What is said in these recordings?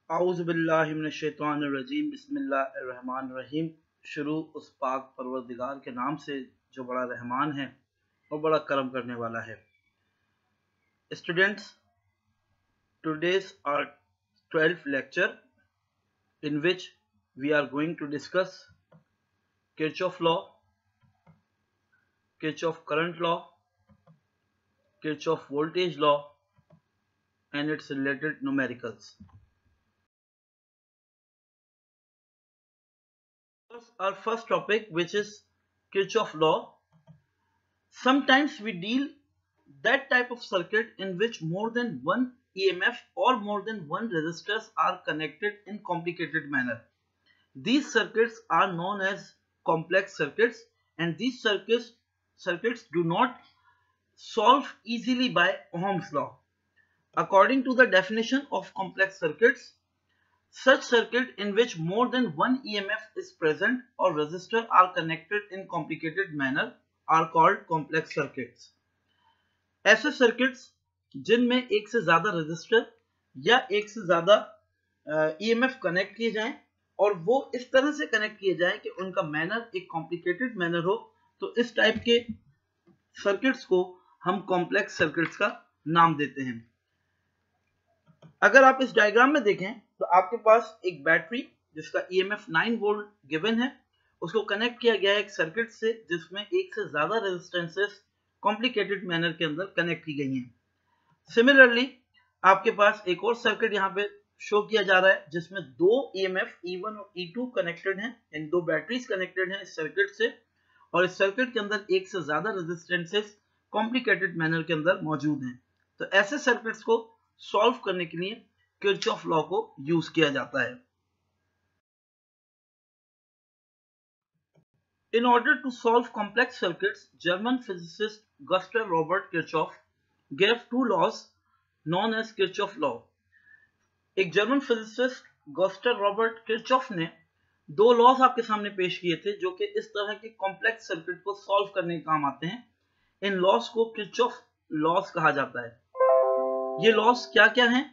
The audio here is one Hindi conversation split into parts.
औज़ुबिल्लाहिमिनश्शैतानिर्रजीम बिस्मिल्लाहिर्रहमानिर्रहीम। शुरू उस पाक परवरदिगार के नाम से जो बड़ा रहमान है और बड़ा करम करने वाला है। Students, today's our 12th lecture in which we are going to discuss Kirchhoff law, Kirchhoff current law, Kirchhoff voltage law and its related numericals. Our first topic, which is Kirchhoff law. Sometimes we deal that type of circuit in which more than one EMF or more than one resistors are connected in complicated manner. These circuits are known as complex circuits, and these circuits do not solve easily by Ohm's law. According to the definition of complex circuits, such circuit in which more than one EMF is present or resistor are connected in complicated manner are called complex circuits. ऐसे सर्किट्स जिनमें एक से ज्यादा रेजिस्टर या एक से ज्यादा ईएमएफ कनेक्ट किए जाएं और वो इस तरह से कनेक्ट किए जाएं कि उनका मैनर एक कॉम्प्लिकेटेड मैनर हो, तो इस टाइप के सर्किट्स को हम कॉम्प्लेक्स सर्किट्स का नाम देते हैं। अगर आप इस डायग्राम में देखें तो आपके पास एक बैटरी जिसका ईएमएफ 9 वोल्ट गिवन है, उसको कनेक्ट किया गया है एक सर्किट से जिसमें एक से ज्यादा रेजिस्टेंसेस कॉम्प्लिकेटेड मैनर के अंदर कनेक्ट की गई हैं। सिमिलरली आपके पास एक और सर्किट यहाँ पे शो किया जा रहा है जिसमें दो ईएमएफ E1 और E2 कनेक्टेड हैं, इन दो बैटरीज कनेक्टेड हैं इस सर्किट से, और इस सर्किट के अंदर एक से ज्यादा रेजिस्टेंसेस कॉम्प्लिकेटेड मैनर के अंदर मौजूद हैं। तो ऐसे सर्किट्स को सॉल्व करने के लिए किरचॉफ लॉ को यूज किया जाता है। In order to solve complex circuits, German physicist Gustav Robert Kirchhoff gave two laws known as Kirchhoff law. एक German physicist Gustav Robert Kirchhoff ने दो लॉज आपके सामने पेश किए थे जो कि इस तरह के कॉम्प्लेक्स सर्किट को सॉल्व करने के काम आते हैं। इन लॉज को किरचॉफ लॉज कहा जाता है। ये लॉज क्या क्या हैं?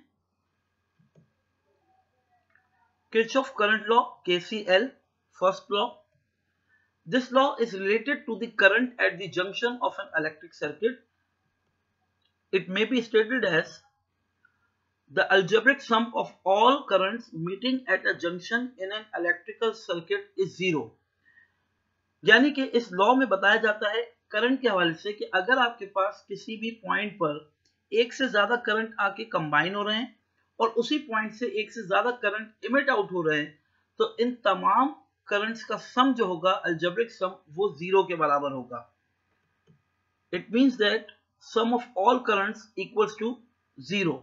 Kirchhoff current law KCL, first law. This law is related to the current at the junction of an electric circuit. It may be stated as the algebraic sum of all currents meeting at a junction in an electrical circuit is zero. यानी कि इस लॉ में बताया जाता है करंट के हवाले से कि अगर आपके पास किसी भी पॉइंट पर एक से ज्यादा करंट आके कंबाइन हो रहे हैं और उसी पॉइंट से एक से ज्यादा करंट इमिट आउट हो रहे हैं, तो इन तमाम करंट्स का सम जो होगा अलजेब्रिक सम वो जीरो के बराबर होगा। It means that sum of all currents equals to zero.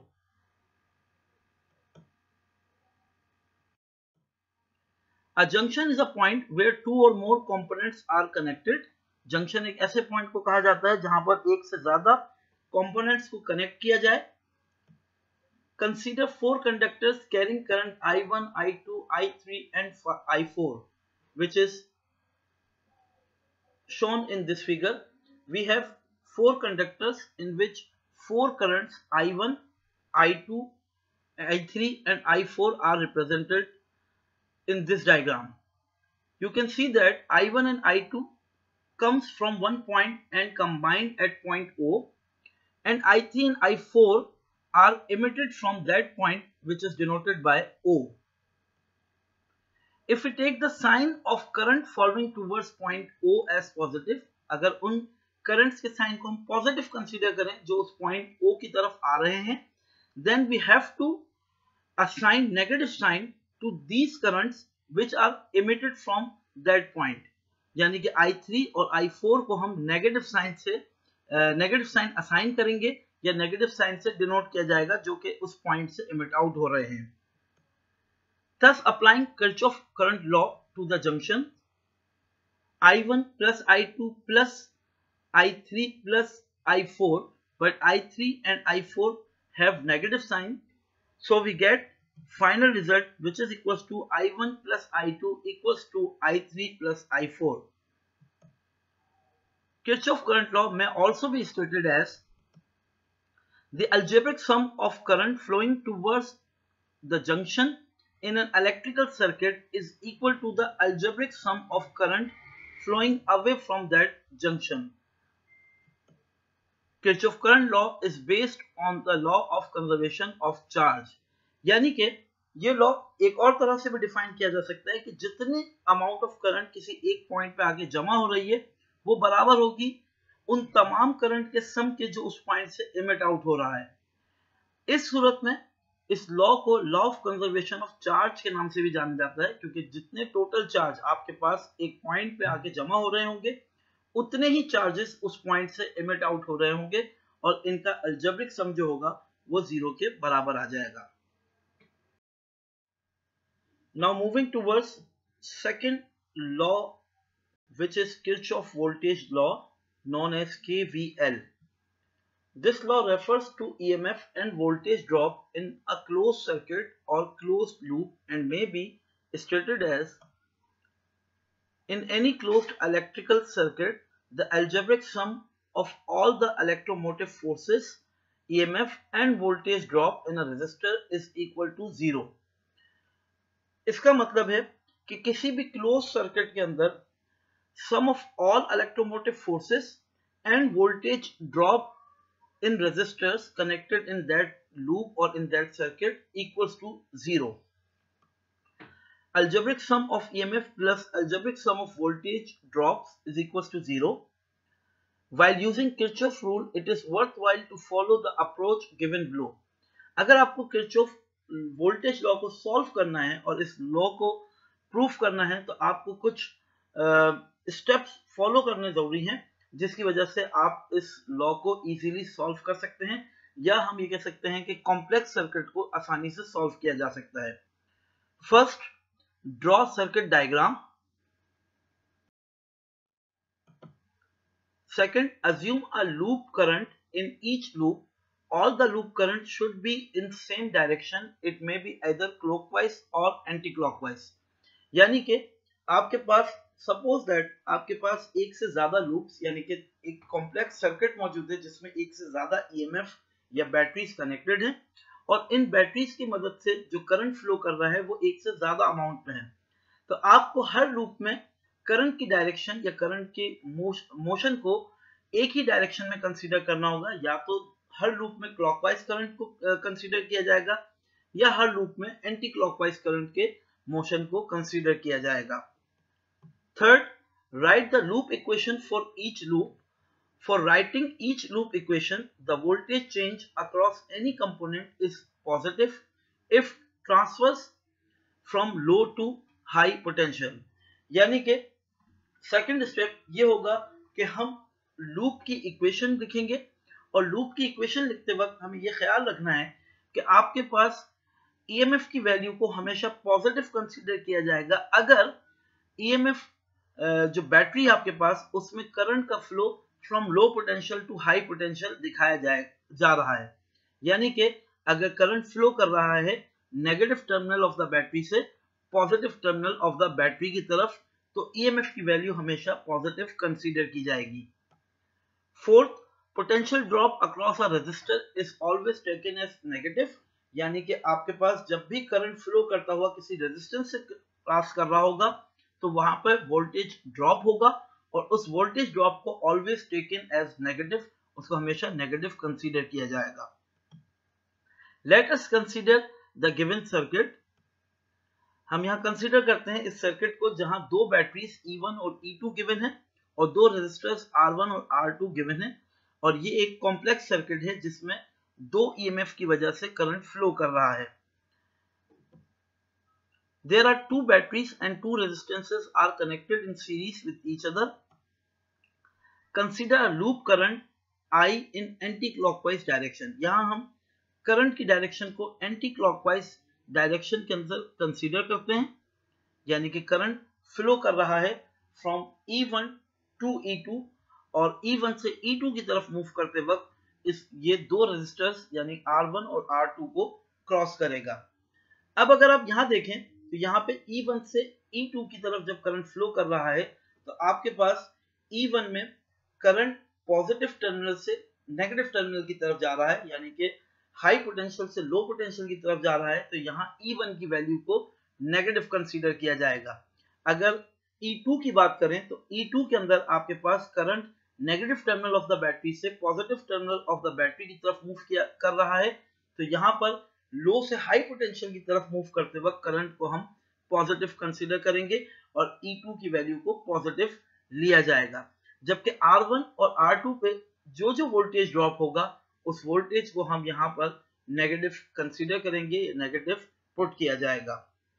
A junction is a point where two or more components are connected. Junction एक ऐसे पॉइंट को कहा जाता है जहां पर एक से ज्यादा कंपोनेंट्स को कनेक्ट किया जाए। Consider four conductors carrying current I1, I2, I3 and I4, which is shown in this figure. We have four conductors in which four currents I1, I2, I3 and I4 are represented in this diagram. You can see that I1 and I2 comes from one point and combined at point O, and I3 and I4 are emitted from that point which is denoted by O. If we take the sign of current flowing towards point O as positive, अगर उन currents के sign को हम positive consider करें जो उस point O की तरफ आ रहे हैं, then we have to assign negative sign to these currents which are emitted from that point. यानी कि I3 और I4 को हम negative sign से negative sign assign करेंगे या नेगेटिव साइन से डिनोट किया जाएगा जो कि उस पॉइंट से इमिट आउट हो रहे हैं। Thus applying Kirchhoff current law to the junction, I1 plus I2 plus I3 plus I4, but I3 and I4 have negative sign, so we get final result which is equals to I1 plus I2 equals to I3 plus I4. Kirchhoff current law may also be stated as the algebraic sum of current flowing towards the junction in an electrical circuit is equal to the algebraic sum of current flowing away from that junction. Kirchhoff current law is based on the law of conservation of charge. यानी कि ये लॉ एक और तरह से भी डिफाइन किया जा सकता है कि जितने अमाउंट ऑफ करंट किसी एक पॉइंट पे आगे जमा हो रही है वो बराबर होगी उन तमाम करंट के सम के जो उस पॉइंट से इमिट आउट हो रहा है। इस सूरत में इस लॉ को law of conservation of charge के नाम से भी जाना जाता है, क्योंकि जितने टोटल चार्ज आपके पास एक पॉइंट पे आके जमा हो रहे होंगे उतने ही चार्जेस उस पॉइंट से इमिट आउट हो रहे होंगे और इनका अलजेब्रिक सम जो होगा वो जीरो के बराबर आ जाएगा। Now moving towards second law, which is Kirchhoff voltage law, known as KVL. This law refers to EMF and voltage drop in a closed circuit or closed loop and may be stated as: in any closed electrical circuit, the algebraic sum of all the electromotive forces, EMF and voltage drop in a resistor is equal to 0. इसका मतलब है कि किसी भी क्लोज सर्किट के अंदर sum of all electromotive forces and voltage drop in resistors connected in that loop or in that circuit equals to 0. Algebraic sum of EMF plus algebraic sum of voltage drops is equals to 0. While using Kirchhoff rule, it is worthwhile to follow the approach given below. अगर आपको Kirchhoff वोल्टेज लॉ को सॉल्व करना है और इस लॉ को प्रूफ करना है तो आपको कुछ स्टेप्स फॉलो करने जरूरी हैं, जिसकी वजह से आप इस लॉ को इजीली सॉल्व कर सकते हैं, या हम ये कह सकते हैं कि कॉम्प्लेक्स सर्किट को आसानी से सॉल्व किया जा सकता है। First, draw circuit diagram. Second, assume a loop current in each loop. All the loop current should be in same direction. It may be either clockwise or anti-clockwise. यानी कि आपके पास सपोज दैट आपके पास एक से ज्यादा लूप्स यानी कि एक कॉम्प्लेक्स सर्किट मौजूद है जिसमें एक से ज्यादा ईएमएफ या बैटरीज कनेक्टेड हैं और इन बैटरीज की मदद से जो करंट फ्लो कर रहा है वो एक से ज्यादा अमाउंट में है। तो आपको हर लूप में करंट की डायरेक्शन या करंट के मोशन को एक ही डायरेक्शन में कंसीडर करना होगा, या तो हर लूप में क्लॉकवाइज करंट को कंसीडर किया जाएगा या हर लूप में एंटी क्लॉकवाइज करंट के मोशन को कंसीडर किया जाएगा। Third, write the loop equation for each loop. For writing each loop equation, the voltage change across any component is positive if transverse from low to high potential. यानी कि सेकंड स्टेप ये होगा कि हम लूप की इक्वेशन लिखेंगे और लूप की इक्वेशन लिखते वक्त हमें यह ख्याल रखना है कि आपके पास ईएमएफ की वैल्यू को हमेशा पॉजिटिव कंसीडर किया जाएगा अगर ईएमएफ जो बैटरी आपके पास उसमें करंट का flow from low potential to high potential दिखाया जा रहा है। यानी कि अगर करंट फ्लो कर रहा है negative terminal of the battery से positive terminal of the battery की तरफ, तो ईएमएफ की वैल्यू हमेशा पॉजिटिव कंसीडर की जाएगी। Fourth, potential drop across a resistor is always taken as negative. यानी कि आपके पास जब भी करंट फ्लो करता हुआ किसी रेजिस्टेंस से पास कर रहा होगा तो वहां पर वोल्टेज ड्रॉप होगा और उस वोल्टेज ड्रॉप को ऑलवेज टेकन एज नेगेटिव, उसको हमेशा नेगेटिव कंसीडर किया जाएगा। Let us consider the given circuit. हम यहां कंसीडर करते हैं इस सर्किट को जहां दो बैटरीज E1 और E2 गिवन है और दो रेजिस्टर्स R1 और R2 गिवन है और ये एक कॉम्प्लेक्स सर्किट है जिसमें दो ईएमएफ की वजह से करंट फ्लो कर रहा है। There are two batteries and two resistances are connected in series with each other. Consider a loop current I in anti-clockwise direction. यहाँ हम करंट की डायरेक्शन को एंटी क्लॉकवाइज डायरेक्शन के अंदर कंसीडर करते हैं, यानी कि करंट फ्लो कर रहा है फ्रॉम E1 टू E2 और E1 से E2 की तरफ मूव करते वक्त ये दो रेजिस्टर्स यानी R1 और R2 को क्रॉस करेगा। अब अगर आप यहां देखें तो यहाँ पे E1 से E2 की तरफ जब करंट फ्लो कर रहा है तो आपके पास E1 में करंट पॉजिटिव टर्मिनल से नेगेटिव टर्मिनल की तरफ जा रहा है, यानी कि हाई पोटेंशियल से लो पोटेंशियल की तरफ जा रहा है तो यहाँ E1 की वैल्यू को नेगेटिव कंसीडर किया जाएगा। अगर E2 की बात करें तो E2 के अंदर आपके पास current negative terminal of the battery से positive terminal of the battery की तरफ मूव कर रहा है, तो यहाँ पर लो से हाई पोटेंशियल की तरफ मूव करते वक्त करंट को हम पॉजिटिव कंसीडर करेंगे और E2 की वैल्यू को पॉजिटिव लिया जाएगा। जबकि R1 और R2 पे जो जो वोल्टेज ड्रॉप होगा उस वोल्टेज को हम यहाँ पर नेगेटिव कंसीडर करेंगे, नेगेटिव पुट किया जाएगा।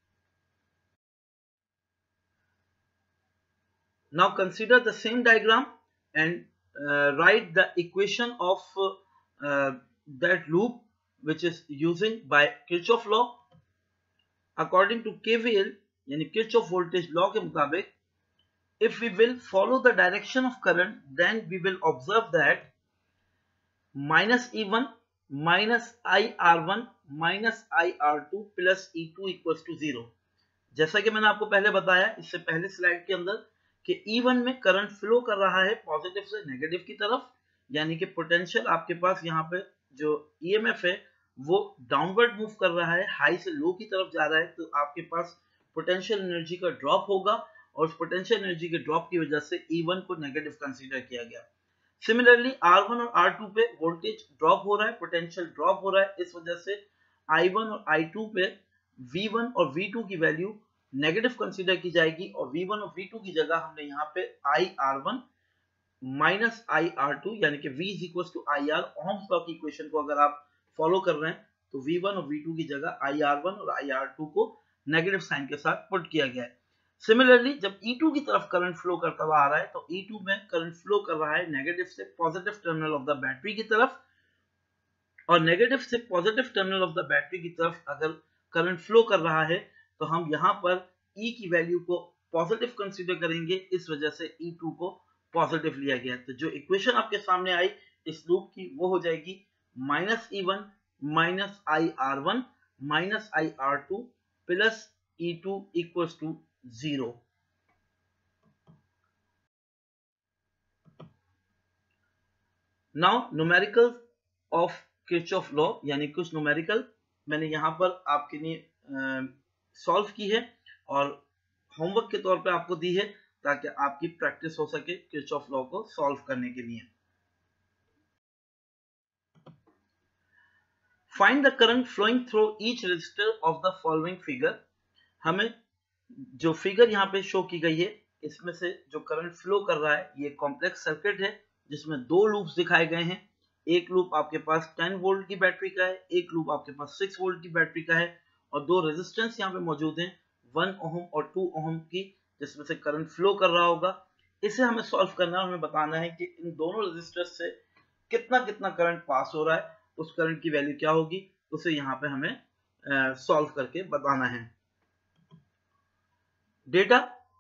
Now consider the same diagram and write the equation of that loop which is using by Kirchhoff law. According to KVL यानी Kirchhoff voltage law के मुताबिक, if we will follow the direction of current, then we will observe that minus E1 minus IR1 minus IR2 plus E2 equals to 0। जैसा कि मैंने आपको पहले बताया इससे पहले स्लाइड के अंदर कि E1 में करंट फ्लो कर रहा है पॉजिटिव से नेगेटिव की तरफ, यानी कि पोटेंशियल आपके पास यहाँ पे जो EMF है वो डाउनवर्ड मूव कर रहा है, हाई से लो की तरफ जा रहा है, तो आपके पास पोटेंशियल एनर्जी का ड्रॉप होगा और उस पोटेंशियल एनर्जी के ड्रॉप की वजह से E1 को नेगेटिव कंसीडर किया गया। सिमिलरली R1 और R2 पे वोल्टेज ड्रॉप हो रहा है, पोटेंशियल ड्रॉप हो रहा है, इस वजह से I1 और I2 पे V1 और V2 की वैल्यू नेगेटिव कंसीडर की जाएगी और V1 और V2 की जगह हमने यहाँ पे IR1 माइनस IR2 यानी कि V is equal to IR, ohm's law की इक्वेशन को अगर आप फॉलो कर रहे हैं तो V1 और V2 की जगह IR1 और IR2 को नेगेटिव साइन के साथ पुट किया गया है। सिमिलरली जब E2 की तरफ करंट फ्लो करता हुआ आ रहा है तो E2 में करंट फ्लो कर रहा है नेगेटिव से positive terminal of the battery की तरफ, और नेगेटिव से positive terminal of the battery की तरफ अगर करंट फ्लो कर रहा है तो हम यहाँ पर E की वैल्यू को पॉजिटिव कंसीडर करेंगे, इस वजह से E2 को पॉजिटिव लिया गया। तो जो इक्वेशन आपके सामने आई इस लूप की वो हो जाएगी minus E1 minus IR1 minus IR2 plus E2 equals to 0। Now numerical of Kirchhoff law, यानी कुछ न्यूमेरिकल मैंने यहाँ पर आपके लिए सॉल्व की है और होमवर्क के तौर पे आपको दी है ताकि आपकी प्रैक्टिस हो सके किरचॉफ लॉ को सॉल्व करने के लिए। Find the current flowing through each resistor of the following figure. हमें जो फिगर यहाँ पे शो की गई है इसमें से जो करंट फ्लो कर रहा है ये कॉम्प्लेक्स सर्किट है जिसमें दो लूप्स दिखाए गए हैं। एक लूप आपके पास 10 वोल्ट की बैटरी का है, एक लूप आपके पास 6 वोल्ट की बैटरी का है और दो रेजिस्टेंस यहाँ पे मौजूद हैं 1 ओहम और 2 ओहम की, जिसमें से करंट फ्लो कर रहा होगा। इसे हमें सॉल्व करना है, हमें बताना है कि इन दोनों रेजिस्टर्स से कितना कितना करंट पास हो रहा है, उस करंट की वैल्यू क्या होगी, उसे यहाँ पे हमें सॉल्व करके बताना है। Data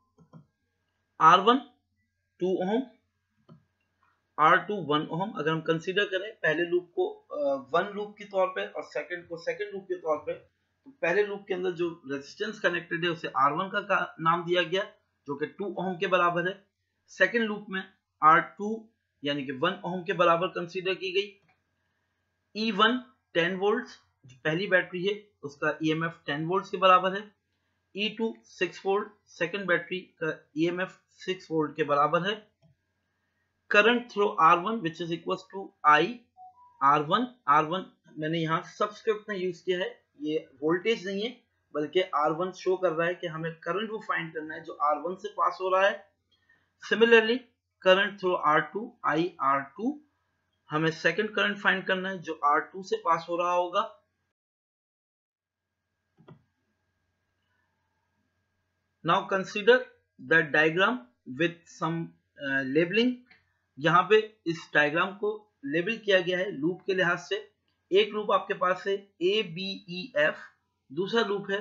R1 2 ohm, R2 1 ohm. अगर हम कंसीडर करें पहले लूप को वन लूप के तौर पे और सेकंड को सेकंड लूप के तौर पे, तो पहले लूप के अंदर जो रेजिस्टेंस कनेक्टेड है उसे R1 का नाम दिया गया जो कि 2 ओहम के बराबर है। सेकंड लूप में R2 यानी कि 1 ओहम के बराबर कंसीडर की गई। E1 10 वोल्ट, जो पहली बैटरी है उसका EMF 10 वोल्ट के बराबर है। E2 6 वोल्ट, सेकंड बैटरी का EMF 6 वोल्ट के बराबर है। Current through R1 which is equal to I R1। R1 मैंने यहाँ सबस्क्रिप्ट में यूज किया है, ये वोल्टेज नहीं है बल्कि R1 शो कर रहा है कि हमें करंट वो फाइंड करना है जो R1 से पास हो रहा है। Similarly current through R2 I R2, हमें सेकंड करंट फाइंड करना है जो R2 से पास हो रहा होगा। Now consider the diagram with some labeling. यहाँ पे इस डायग्राम को लेबल किया गया है लूप के लिहाज से। एक लूप आपके पास है ABEF, दूसरा लूप है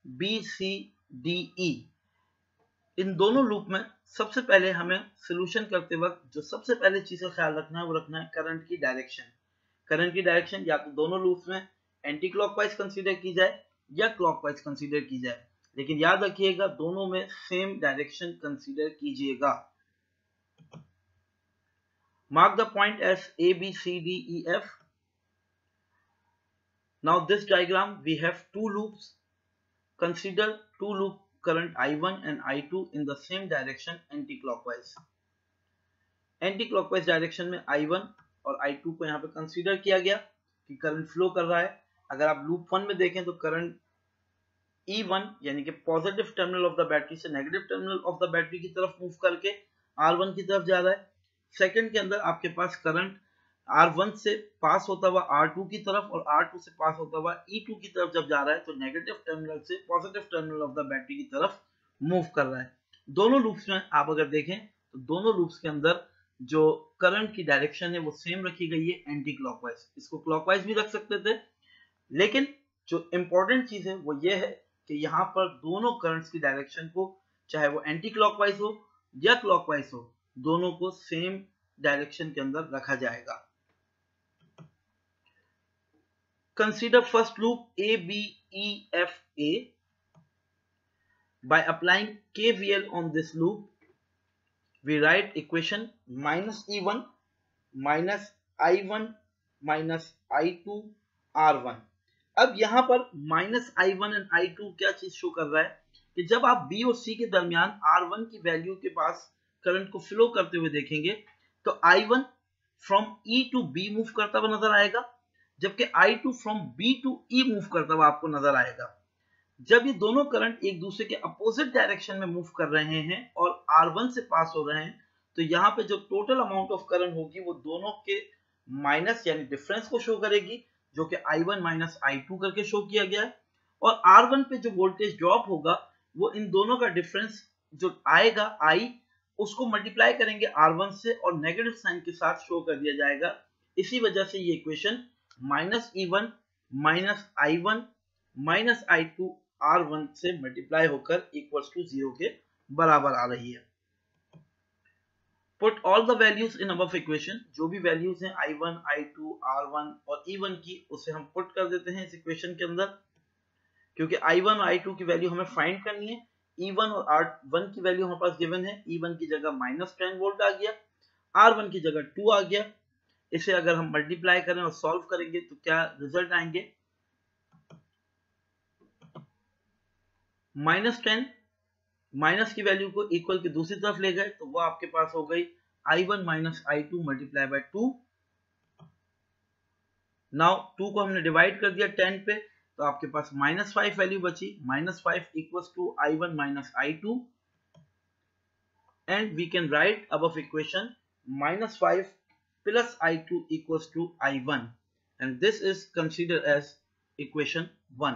BCDE। इन दोनों लूप में सबसे पहले हमें सोल्यूशन करते वक्त जो सबसे पहले चीज का ख्याल रखना है वो रखना है करंट की डायरेक्शन। करंट की डायरेक्शन या तो दोनों लूप्स में एंटी क्लॉकवाइज कंसीडर की जाए या क्लॉकवाइज कंसीडर की जाए, लेकिन याद रखिएगा दोनों में सेम डायरेक्शन कंसीडर कीजिएगा। Mark the point as A, B, C, D, E, F. Now this diagram we have two loops. Consider two loop current I1 and I2 in the same direction anti-clockwise. Anticlockwise direction में I1 और I2 को यहाँ पे कंसीडर किया गया कि करंट फ्लो कर रहा है. अगर आप लूप 1 में देखें तो करंट E1 यानी कि positive terminal of the battery से negative terminal of the battery की तरफ मूव करके R1 की तरफ जा रहा है. सेकंड के अंदर आपके पास करंट R1 से पास होता हुआ R2 की तरफ और R2 से पास होता हुआ E2 की तरफ जब जा रहा है तो नेगेटिव टर्मिनल से positive terminal of the battery की तरफ मूव कर रहा है. दोनों लूप्स में आप अगर देखें तो दोनों लूप्स के अंदर जो करंट की डायरेक्शन है वो सेम रखी गई है एंटी क्लॉकवाइज. इसको क्लॉकवाइज भी रख सकते थे, लेकिन जो इंपॉर्टेंट चीज है वो ये है कि यहाँ पर दोनों करंट्स की डायरेक्शन को, चाहे वो एंटी क्लॉकवाइज हो या क्लॉकवाइज हो, दोनों को सेम डायरेक्शन के अंदर रखा जाएगा. Consider first loop A B E F A. By applying KVL on this loop, we write equation minus E1 minus I1 minus I2 R1. अब यहां पर माइनस I1 और I2 क्या चीज शो कर रहा है कि जब आप B और C के दरमियान R1 की वैल्यू के पास करंट को फ्लो करते हुए देखेंगे तो I1 from E to B move करता हुआ नजर आएगा, जबकि I2 from B to E move करता हुआ आपको नजर आएगा. जब ये दोनों करंट एक दूसरे के अपोजिट डायरेक्शन में मूव कर रहे हैं और R1 से पास हो रहे हैं तो यहाँ पे जो टोटल अमाउंट ऑफ करंट होगी वो दोनों के माइनस यानी डिफरेंस को शो करेगी, जो कि I1 माइनस I2 करके शो किया गया है. और R1 पे जो वोल्टेज ड्रॉप होगा वो इन दोनों का डिफरेंस जो आएगा I, उसको मल्टीप्लाई करेंगे R1 से और नेगेटिव साइन के साथ शो कर दिया जाएगा. इसी वजह से ये equation minus E1 minus I1 minus I2 R1 से मल्टीप्लाई होकर इक्वल्स टू 0 के बराबर आ रही है. Put all the values in above equation. जो भी वैल्यूज हैं I1, I2, R1 और E1 की, उसे हम पुट कर देते हैं इस इक्वेशन के अंदर, क्योंकि I1 और I2 की वैल्यू हमें फाइंड करनी है. E1 और R1 की वैल्यू हमारे पास गिवन है. E1 की जगह माइनस 10 वोल्ट आ गया, R1 की जगह 2 आ गया. इसे अगर हम मल्टीप्लाई करें और सॉल्व करेंगे तो क्या रिजल्ट आएंगे? माइनस 10 माइनस की वैल्यू को इक्वल के दूसरी तरफ ले गए तो वो आपके पास हो गई I1 minus I2 multiply by 2. Now 2 को हमने डिवाइड कर दिया 10 पे तो आपके पास माइनस 5 वैल्यू बची. Minus 5 equals to I1 minus I2 and we can write above equation minus 5 plus I2 equals to I1 and this is considered as equation 1.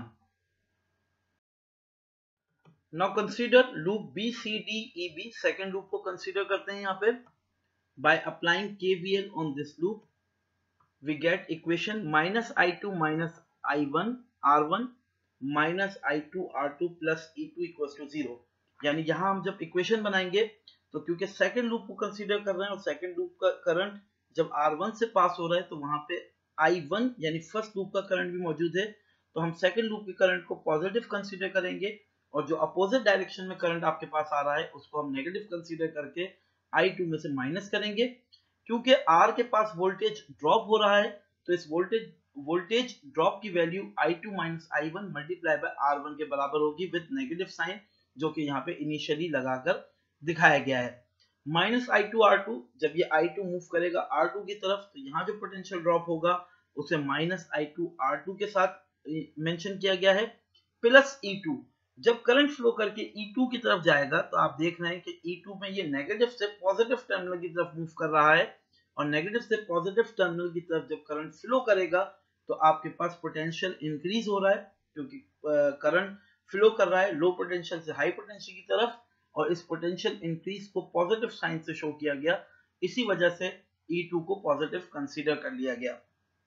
Now consider loop B C D E B. Second loop को कंसीडर करते हैं यहाँ पे. By applying KVL on this loop, we get equation minus I2 minus I1 R1 minus I2 R2 plus E2 equals to 0. यानी यहाँ हम जब इक्वेशन बनाएंगे तो क्योंकि सेकेंड लूप को कंसीडर कर रहे हैं और सेकेंड लूप का करंट जब R1 से पास हो रहा है तो वहां पे I1 यानी फर्स्ट लूप का करंट भी मौजूद है, तो हम सेकेंड लूप के करंट को पॉजिटिव कंसीडर करेंगे और जो अपोजिट डायरेक्शन में करंट आपके पास आ रहा है उसको हम नेगेटिव कंसीडर करके I2 में से माइनस करेंगे. क्योंकि R के पास वोल्टेज ड्रॉप हो रहा है तो इस वोल्टेज ड्रॉप की value I2 minus I1 multiply by R1 के बराबर होगी विद नेगेटिव साइन, जो कि यहाँ पे इनिशियली लगाकर दिखाया गया है. माइनस I2 R2, जब ये I2 मूव करेगा R2 की तरफ तो यहाँ जो पोटेंशियल ड्रॉप होगा उसे माइनस I2 R2 के साथ मेंशन किया गया है, प्लस E2. जब करंट फ्लो करके E2 की तरफ जाएगा तो आप देख रहे हैं कि E2 में ये नेगेटिव से पॉजिटिव टर्मिनल की तरफ मूव कर रहा है और नेगेटिव से पॉजिटिव टर्मिनल की तरफ जब करंट फ्लो करेगा तो आपके पास पोटेंशियल इंक्रीज हो रहा है, क्योंकि करंट फ्लो कर रहा है लो पोटेंशियल से हाई पोटेंशियल की तरफ और इस पोटेंशियल इंक्रीज को पॉजिटिव साइन से शो किया गया. इसी वजह से E2 को पॉजिटिव कंसीडर कर लिया गया.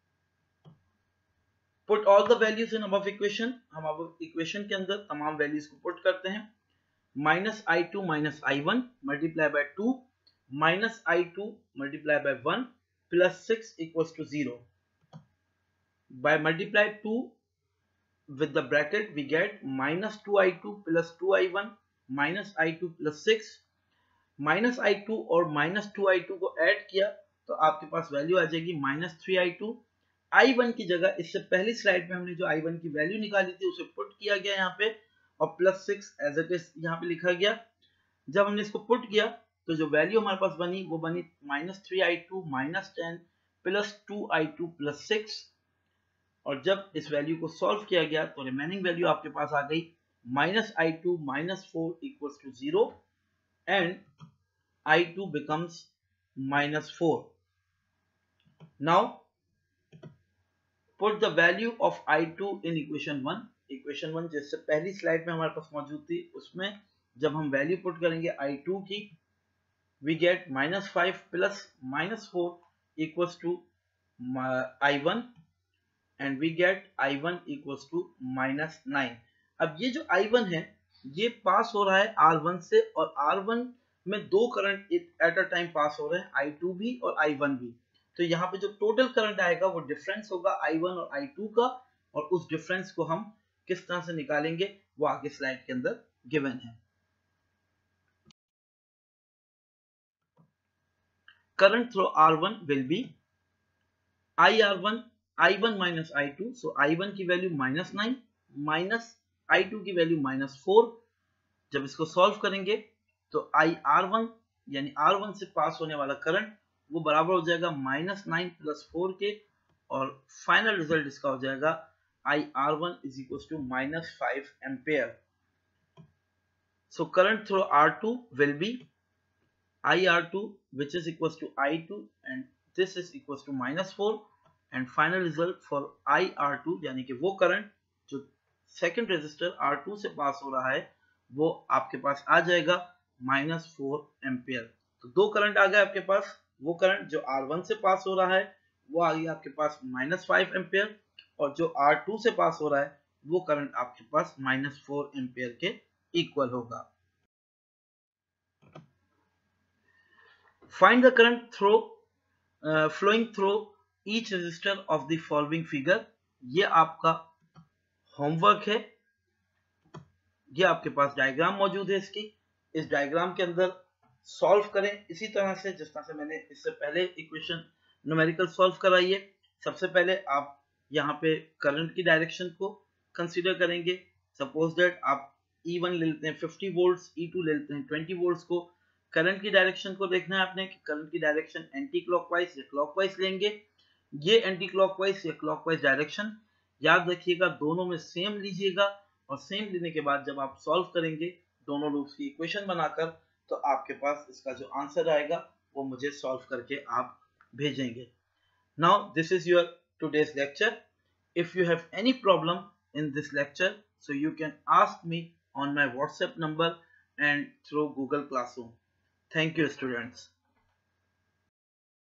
Put all the values in above equation. हम अब इक्वेशन के अंदर तमाम वैल्यूज को पुट करते हैं. Minus I2 minus I1 multiply by 2 minus I2 multiply by 1 plus 6 equals to 0. By multiply 2 with the bracket we get minus 2I2 plus 2I1 minus I2 plus 6. Minus I2 और माइनस 2I2 को ऐड किया तो आपके पास वैल्यू आ जाएगी माइनस 3I2 I1 की जगह इससे पहली स्लाइड में हमने जो I1 की वैल्यू निकाली थी उसे पुट किया गया यहाँ पे और +6 एज इट इज यहाँ पे लिखा गया। जब हमने इसको पुट किया तो जो वैल्यू हमारे पास बनी वो बनी -3i2 -10 +2i2 +6, और जब इस वैल्यू को सॉल्व किया गया तो रिमेनिंग वैल्यू आपके पास आ गई -i2 -4 = 0 and i2 becomes -4. Now put the value of i2 in equation 1. Equation 1 जैसे पहली स्लाइड में हमारे पास मौजूद थी, उसमें जब हम वैल्यू पुट करेंगे i2 की, we get -5 plus -4 equals to i1 and we get i1 equals to -9. अब ये जो i1 है ये पास हो रहा है R1 से, और R1 में दो current at a time pass हो रहे हैं, i2 भी और i1 भी। तो यहाँ पे जो टोटल करंट आएगा वो डिफरेंस होगा i1 और i2 का, और उस डिफरेंस को हम किस तरह से निकालेंगे वो आगे स्लाइड के अंदर गिवन है। Current through R1 will be I1 minus I2, so I1 की वैल्यू -9 माइनस I2 की वैल्यू -4। जब इसको सॉल्व करेंगे तो IR1 यानी R1 से पास होने वाला करंट वो बराबर हो जाएगा -9 + 4 के, और फाइनल रिजल्ट इसका हो जाएगा IR1 = -5 ampere. So current through R2 will be IR2 which is equals to I2 and this is equals to -4, and final result for IR2 यानी कि वो करंट जो सेकंड रेजिस्टर R2 से पास हो रहा है वो आपके पास आ जाएगा -4 एम्पियर। तो दो करंट आ गए आपके पास, वो करंट जो R1 से पास हो रहा है वो आ गया आपके पास -5 एम्पियर, और जो R2 से पास हो रहा है वो करंट आपके पास -4 एम्पियर के इक्वल होगा। Find the current flowing through each resistor of the following figure. ये आपका होमवर्क है, ये आपके पास डायग्राम मौजूद है इसकी, इस डायग्राम के अंदर सॉल्व करें इसी तरह से जिस तरह से मैंने इससे पहले इक्वेशन न्यूमेरिकल सॉल्व कराई है। सबसे पहले आप यहाँ पे करंट की डायरेक्शन को कंसीडर करेंगे। सपोज दैट आप E1 ले लेते हैं 50 वोल्ट्स, E2 ले लेते हैं 20 वोल्ट्स को। करंट की डायरेक्शन को देखना है आपने कि करंट की डायरेक्शन एंटी क्लॉकवाइज या क्लॉकवाइज लेंगे। ये एंटी क्लॉकवाइज या क्लॉकवाइज डायरेक्शन याद रखिएगा, दोनों में सेम लीजिएगा, और सेम लेने के बाद जब आप सॉल्व करेंगे दोनों लूप्स की इक्वेशन बनाकर, तो आपके पास इसका जो आंसर आएगा वो मुझे सॉल्व करके आप भेजेंगे। Now this is your today's lecture. If you have any problem in this lecture, so you can ask me on my WhatsApp number and through Google Classroom. Thank you, students.